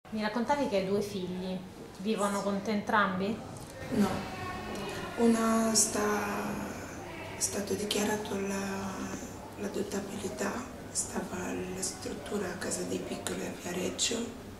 Mi raccontavi che hai due figli, vivono con te entrambi? No, una è stato dichiarato l'adottabilità, stava alla struttura a Casa dei Piccoli a Viareggio,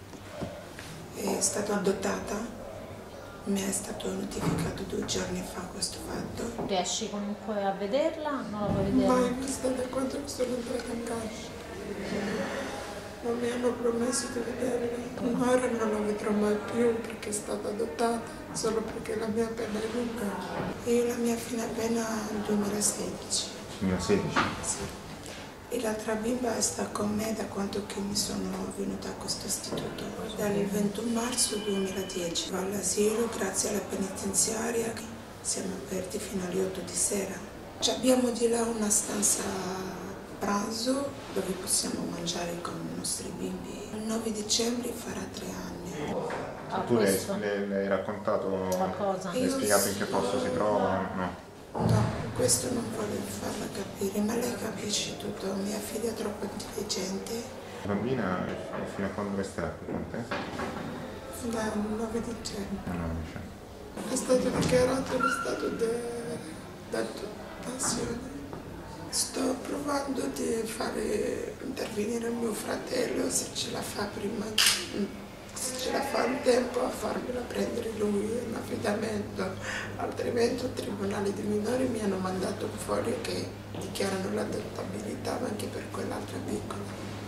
è stata adottata, mi è stato notificato 2 giorni fa questo fatto. Riesci comunque a vederla? Non la puoi vedere? Mai vista da quando sono entrata in carcere. Non mi hanno promesso di vederla. Ora non la vedrò mai più perché è stata adottata, solo perché la mia pena è lunga. Io la mia fine pena nel 2016. 2016? Sì. E l'altra bimba sta con me da quando che mi sono venuta a questo istituto. Dal 21 marzo 2010 va all'asilo grazie alla penitenziaria. Siamo aperti fino alle 8 di sera. Abbiamo di là una stanza pranzo dove possiamo mangiare con i nostri bimbi. Il 9 dicembre farà 3 anni. Tu le hai raccontato qualcosa? Le hai spiegato in che posto si trova? No. No, questo non voglio farla capire, ma lei capisce tutto. Mia figlia è troppo intelligente. La bambina fino a quando resterà qui con te? Dal 9 dicembre. No, dice. È stato dichiarato lo stato d'adozione. Sto provando di fare intervenire mio fratello se ce la fa prima, se ce la fa in tempo a farmela prendere lui in affidamento, altrimenti al Tribunale dei minori mi hanno mandato un foglio che dichiarano l'adottabilità anche per quell'altra piccola.